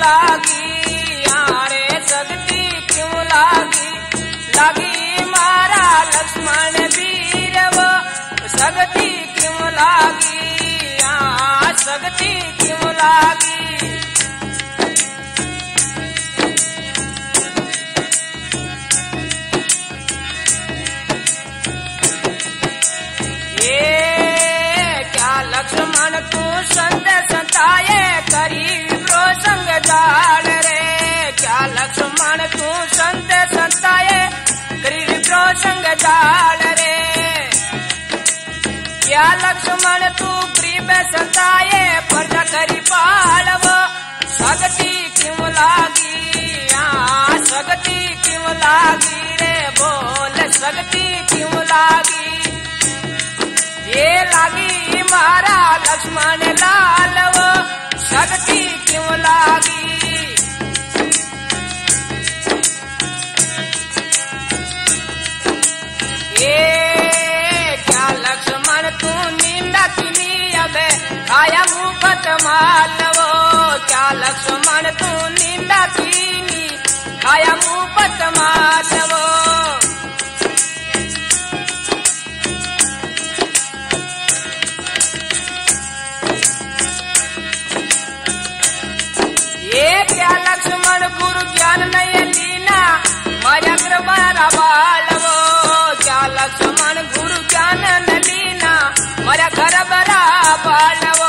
लागी, यारे शक्ति क्यों लागी, लागी मारा लक्ष्मण वीर वो शक्ति क्यों लागी, यहाँ शक्ति क्यों लागी। लक्ष्मण तू संत संताये करी प्रसंग जाल रे, क्या लक्ष्मण तू संत संताये करी प्रसंग जाल रे, क्या लक्ष्मण तू गरीब संताये प्रजा करी पालव शक्ति क्यों लागी, यहाँ शक्ति क्यों लागी रे, बोल शक्ति क्यों लागी। ये लागी मारा लक्ष्मण लाल वो शक्ति क्यों लागी। ये क्या लक्ष्मण तू निंदा किनी अब खाया मुफत माल वो, क्या लक्ष्मण तू निंदा किनी खाया मुफत माल वो। क्या लक्ष्मण गुरु ज्ञान नहीं लीना माया कृपारा बालवो, क्या लक्ष्मण गुरु ज्ञान न लीना माया घर बरा बालवो।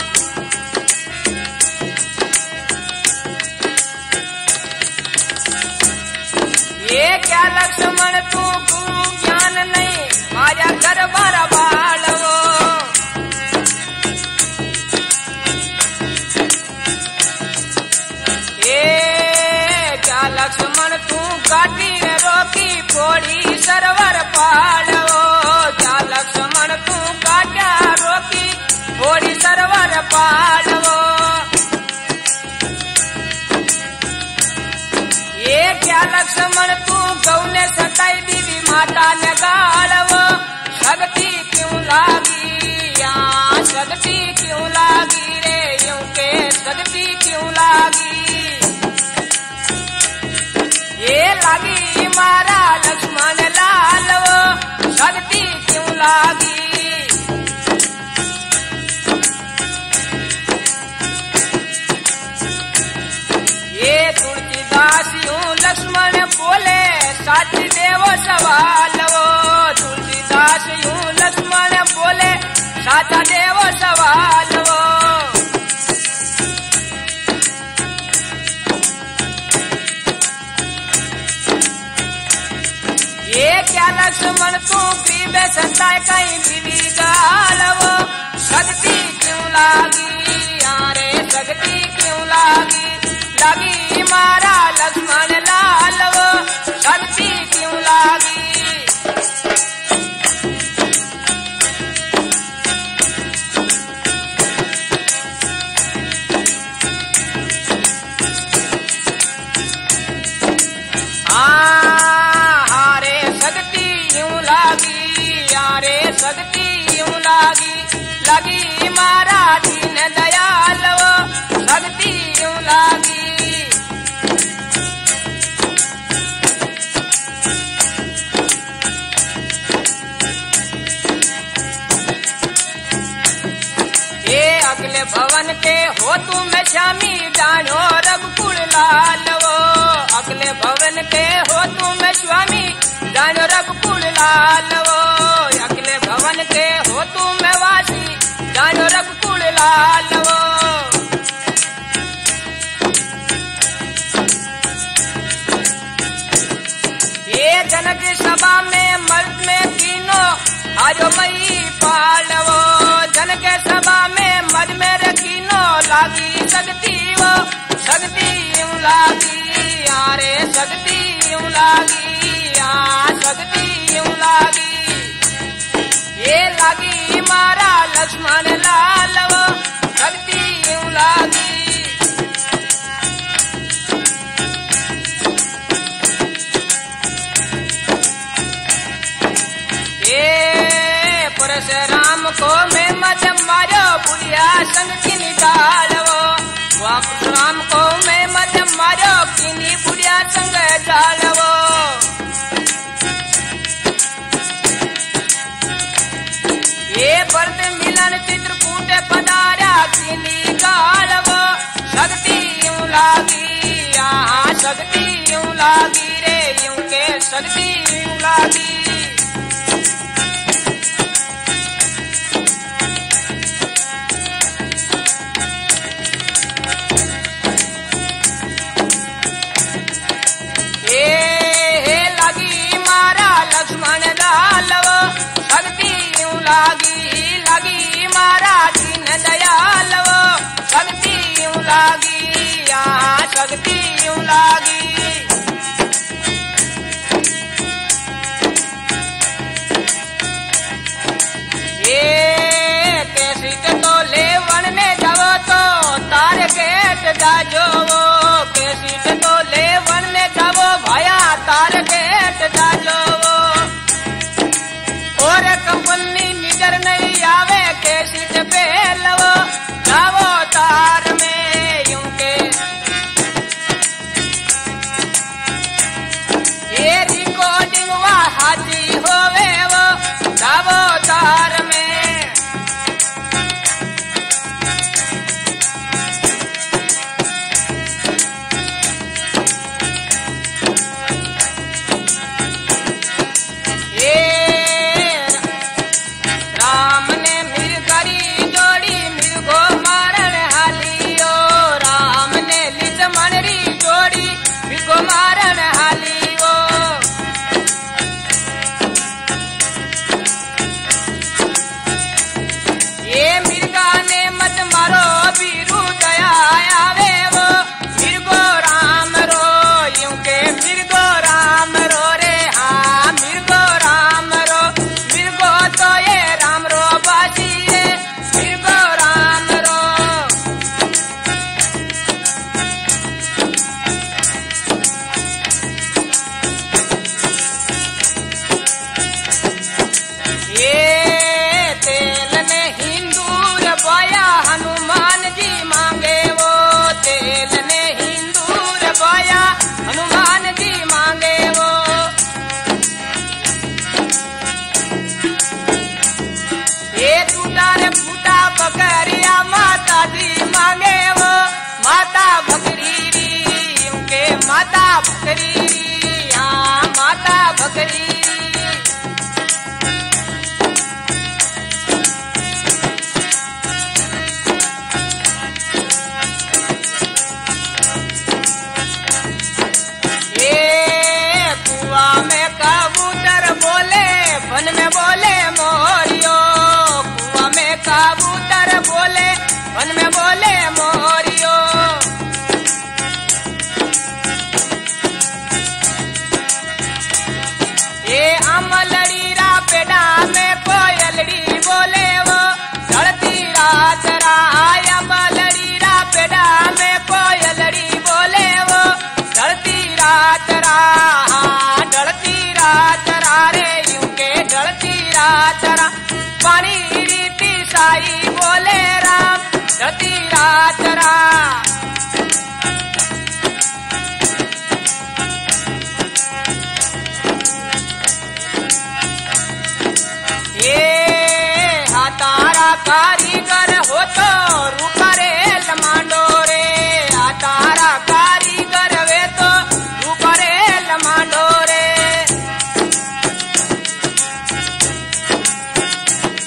ये क्या लक्ष्मण तू गुरु ज्ञान नहीं माया घर बरा बालवो। लक्ष्मण तू काटी रोकी फोड़ी सरवर पालवो, क्या लक्ष्मण तू काटा रोकी फोड़ी सरवर पालवो। ये क्या लक्ष्मण तू गौ ने सताई दीवी माता ने गाड़वो शक्ति क्यों लागी, यहाँ शक्ति क्यों लागी रे, यूं के शक्ति क्यों लागी। ये लागी मारा लक्ष्मण लाल वो शक्ति क्यों लागी। ये तुलसीदास यूं लक्ष्मण बोले साची देवो सवाल वो, तुलसीदास यूं लक्ष्मण बोले साचा देवो सवाल वो। ये क्या लक्ष्मण तू गरीब संताय कहीं बीवी गालवो शक्ति क्यों लागी, यारे शक्ति क्यों लागी, लागी मारा लक्ष्मण लाल वो शक्ति क्यों लागी। शक्ति यूं लागी, लगी मारा दीन दयाल वो शक्ति यूं लागी। ये अगले भवन के हो तुम श्यामी जानो रघुकुल लाल वो, अगले भवन के हो तुम स्वामी जानो रघुकुल लाल वो, अगले भवन के हो तुम वासी जानो रघुकुल लाल वो। ये जनक सभा में मर्द में कीनो आजो मई पालवो, जनक सभा में मर्द में रखीनो लागी शक्ति वो शक्ति यूं लागी, यारे शक्ति यूं लागी, यहाँ शक्ति यूं लागी। ये लागी मारा लक्ष्मण लाल वो शक्ति यूं लागी। ये परशुराम को मैं मत मारो बुढ़िया संग की निकालो, परशुराम को मैं किनी बुढ़िया संग जालवो ये व्रत मिलन चित्रकूट पधारा किनी गालवो शक्ति यूं लागी शक्ति यूं लागी रे यूं के शक्ति यूं लागी लगी मारा लक्ष्मण दालवो शक्ति यूं लगी मारा दीन दयालवो शक्ति यूं लागी शक्ति यूं लागी ये कैसी तो ले वन में जावो तो तार गेट जाजो वो कैसी तो ले वन में जावो भाया तार गेट जाजो वो और कंपनी निजर नहीं आवे कैसी पे लवो जावो तार में यूं के ये रिकॉर्डिंग वा हाजी होवे वो जावो तार में मारन हाली वो ये मिर्गा ने मत मारो बीरू दया आवे वो मिर्गो राम रो यूं के मिर्गो राम रो रे हाँ मिर्गो राम रो मिर्गो तो ये राम रो बाजी रे मिर्गो राम रो हनुमान जी मांगे वो तेल ने हिंदूर बोया हनुमान जी मांगे वो ये टूटा रे फूटा बकरिया माता जी मांगे वो माता बकरी उनके माता बकरी हाँ माता बकरी वन में बोले मोरियो कुआं में कबूतर बोले वन में बोले मोरियो ये अमलड़ी रा पेड़ा में कोयलड़ी बोले वो ढलती रात राय अमलड़ी रा पेड़ा में कोयलड़ी बोले वो ढलती रात ढलती रात रे ढलती रात पानी रीति साई बोले राम ढलती रात ये हातारा कारीगर हो तो रूपरे लमांडो रे हातारा कारीगर वे तो रूपरे लमांडो रे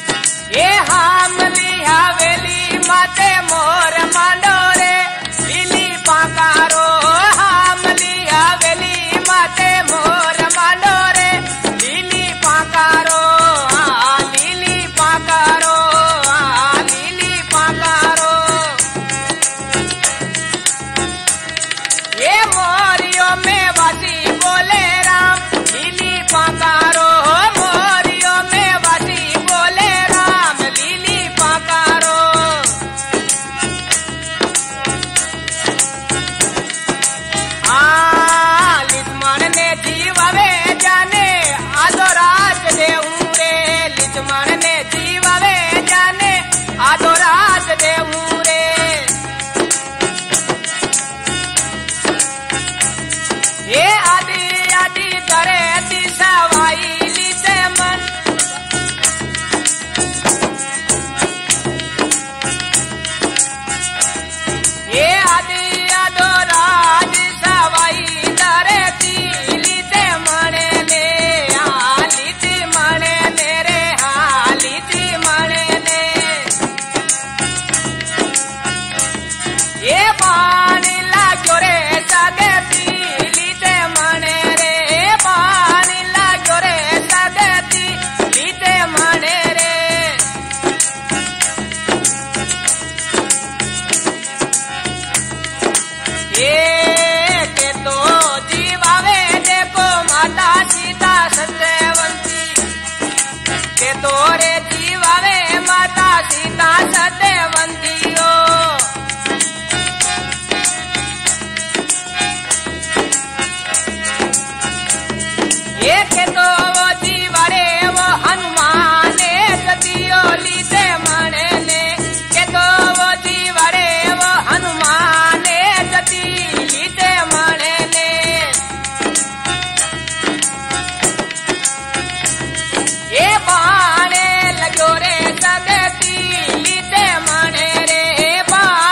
ये हामली हवेली माते मोर मांडो रे रे जीवावे माता सीता सत्यवंतियो एक तो वो जीवारे वो हनुमान सतियो लीते मणे ने के तो वो जीवारे वो हनुमान सती लीते मणे ने ये बाणे लगो रे सगती लीते मणे रे बा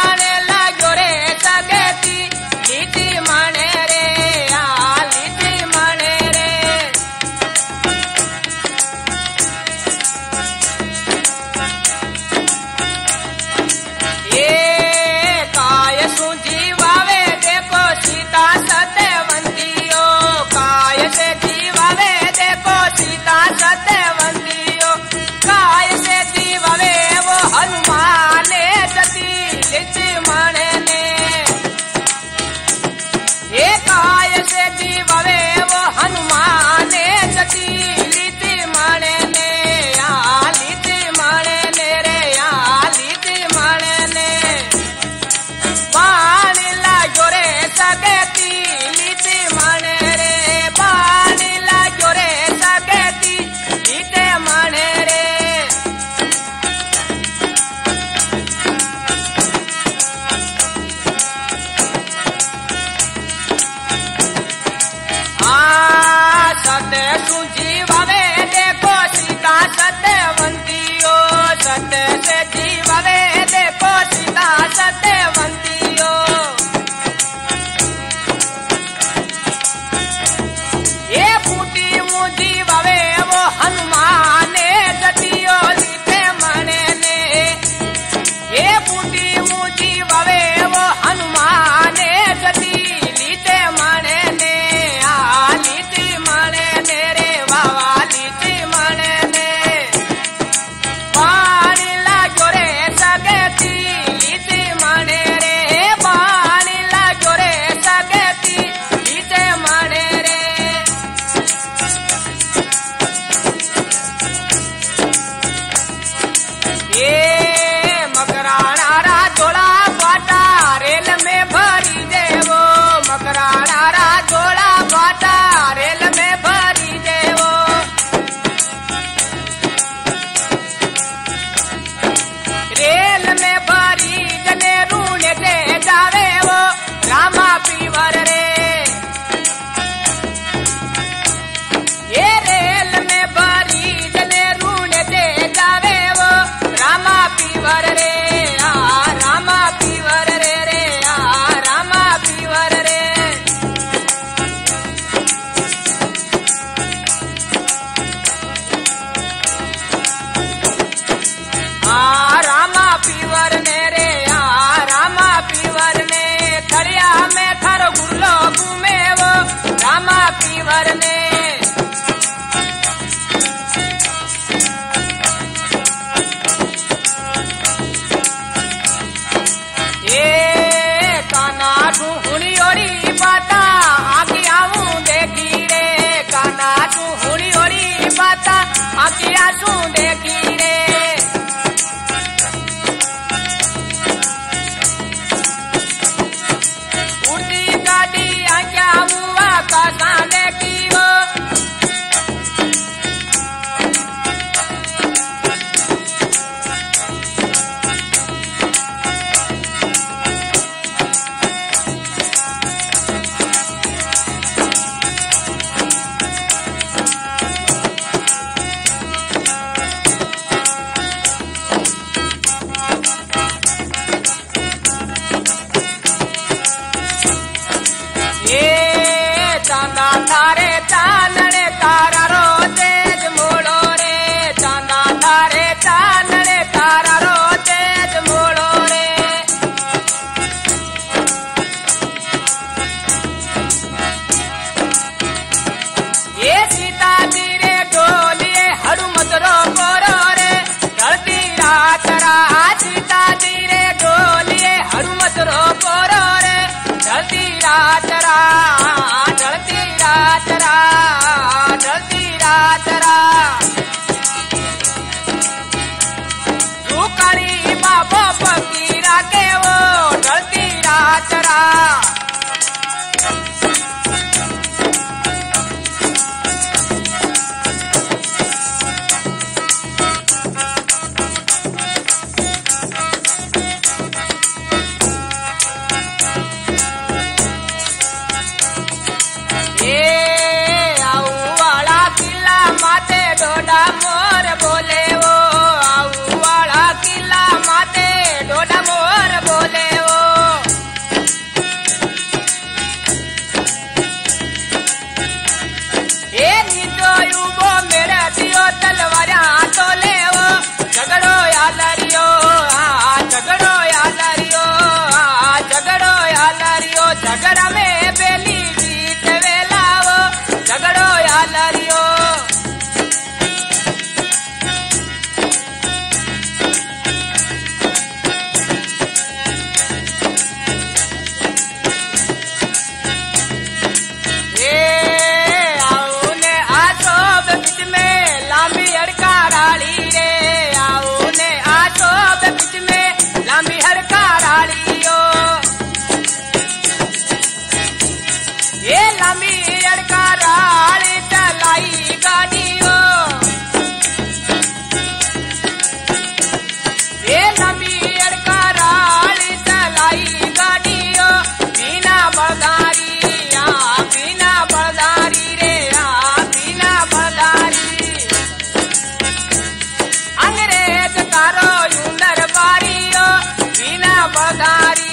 तारो यूंदर बारियो बिना बगारी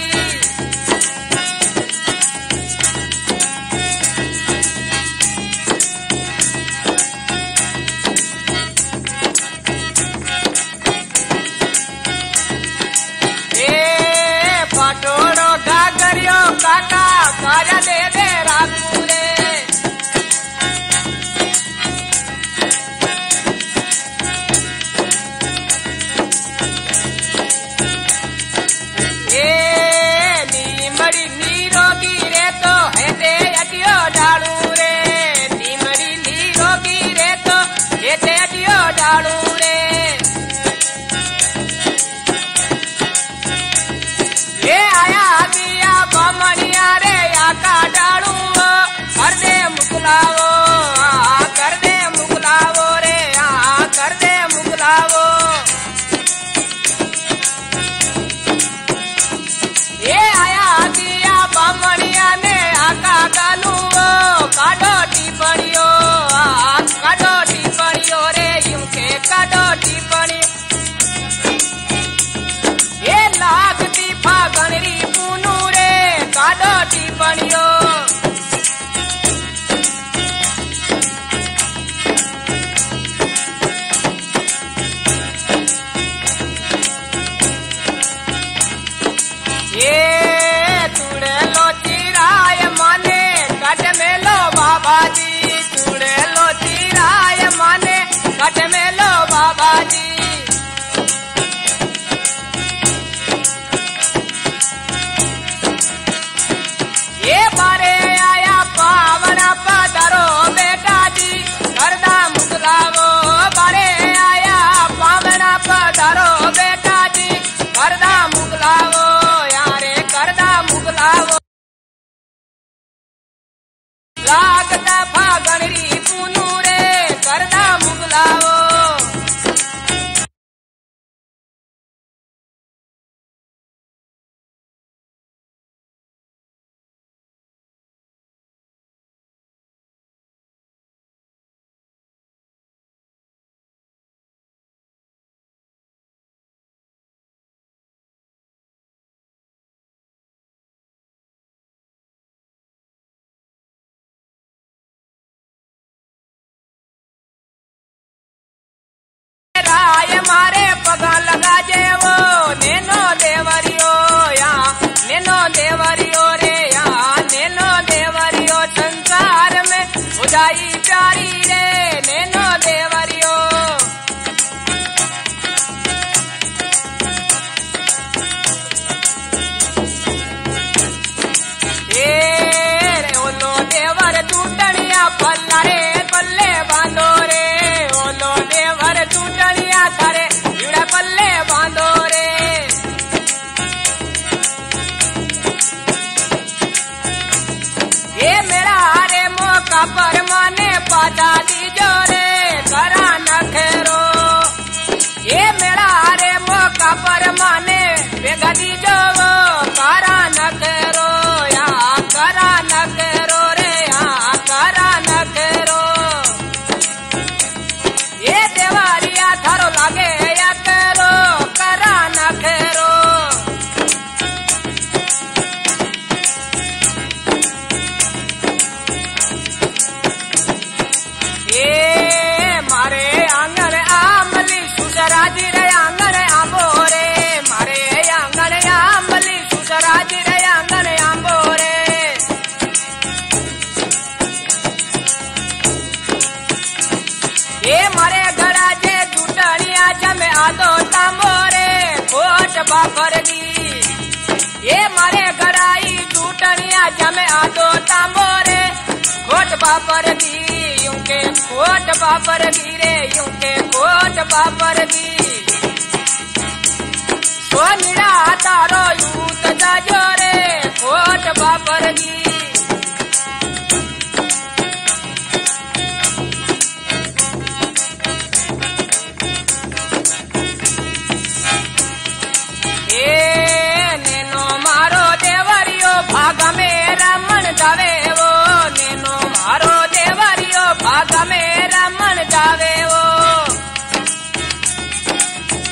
पाटोड़ो गागरियो काका कार्य दे दे राखूरे नीमड़ी नीरोगी रे तो हेते अटियो डालू रे नीमड़ी नीरोगी रे तो हेते अटियो डालू रे ये आया दिया बमनिया रे आका डालू कर दे मुगलावो कर दे मुगलावो रे कर दे मुगलावो ये आया दिया बमनिया ने आका डालू काडो टिप्पणियो रे यूके काडो टिप्पणी ये लागती फागणरी पूनू रे काडो टिप्पणियो ये चूड़ेलो चिराय माने कट मेलो बाबाजी चूड़ेलो चिराय माने कट मेलो बाबाजी ये बारे आया पावना पधारो बेटा जी करदा मुगलावो बारे आया पावना पधारो बेटा जी करदा मुगलावो यारे करदा मुगलावो लागता फागणरी पूनू रे करदा मुगलावो राय मारे पगा लगा जेवो नेनो देवरियो या नेनो देवरियो रे या नेनो देवरियो संसार में उजाई प्यारी रे नेनो देवरियो ये रे ओलो देवर टूटनिया पल्ला रे पल्ले बांधो रे ओलो देवर टूटनिया थारे जुड़ा पल्ले बांधो रे ये मेरा रे मौका पर माने पाचा दीजो रे करा नखरो ये मेरा रे मौका पर माने बेगा दीजो करा नखरो या करा नखरो रे करा नखरो ये देवारिया थारो लागे या करो करा नखरो ये मारे आंगन आमली सुसराजी रे आंगन आंबो रे मारे आंगन आमली सुसराजी रे आंगन आंबो रे ये मारे घराजे चूटनिया जमे आदो तांबो रे कोट बापर दी ये मारे घराई चूटनिया जमे आदो तांबो रे कोट बापर दी यूके कोट बापर दी रे यूके कोट बापर दी सोनिड़ा तारो यूत जाजो रे कोट बापर दी नेनो मारो देवरियो भाग में रमन जावे वो नेनो मारो देवरियो भाग में रमन जावे वो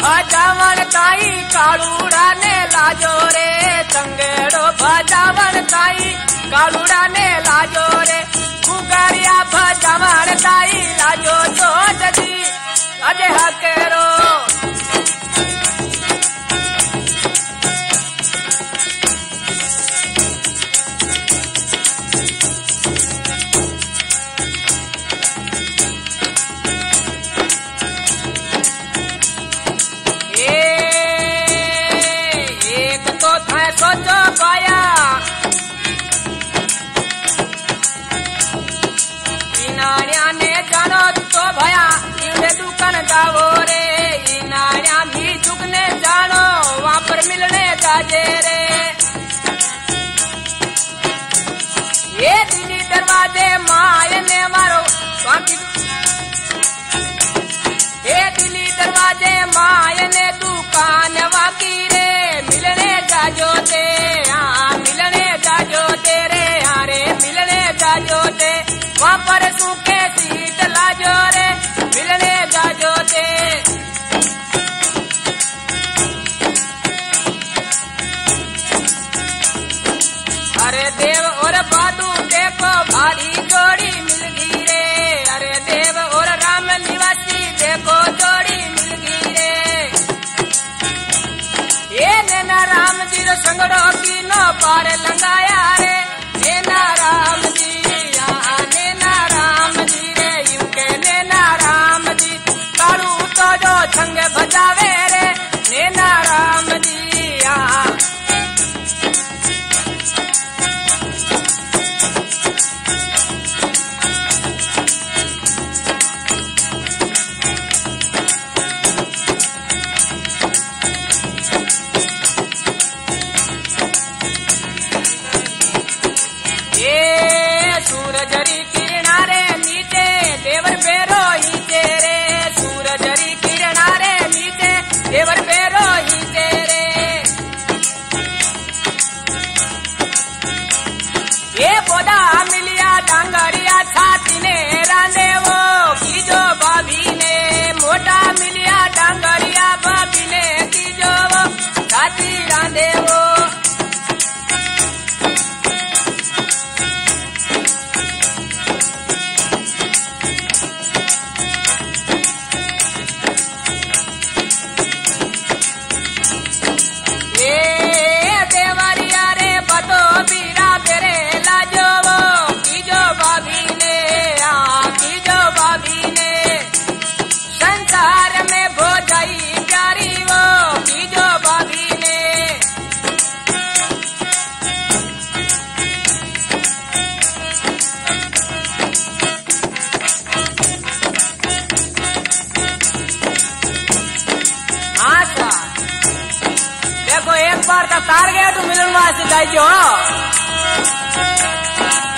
भजावन ताई कालूड़ा ने लाजो रे तंगेड़ो भजावन ताई कालूड़ा ने लाजो रे कुगारिया भजावन ताई लाजो जो जदी अजे हकेरो सोचो पाया इनारिया ने जानो तो भया इन्हें दुकान जाओ रे इनारिया भी झुकने जानो वहाँ पर मिलने जाजे रे ये दिल्ली दरवाजे माय ने मारो ये दिल्ली दरवाजे माय ने दुकान वाकी रे मिलने जाजो ते हाँ मिलने जाजो तेरे हारे मिलने जाजो ते वहाँ पर सूखे सीट लाजो रे मिलने जाजो ते अरे देव और बादू देखो भारी जोड़ी मिल गई रे अरे देव और राम निवासी देखो जोड़ी मिल गई रे ये नैना राम जी रो संगड़ो की नो पार लंगाया रे नैना राम जी नैना राम जी रे यूके नैना राम जी कालू तो जो छंग बजावे रे नैना राम जी सूरजरी किरणारे नीचे देवर पेरो ही तेरे सूरजरी किरणारे नीचे देवर पेरो ही तेरे ये बोदा मिलिया डांगरिया छाती ने रांधे वो की जो भाभी ने मोटा मिलिया डांगरिया भाभी ने की जो वो छाती रांधे वो टारगेट मिलन वास्ते जाइए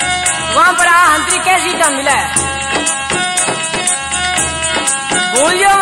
वहां पर हंतरी कैसी का मिला है बोलियो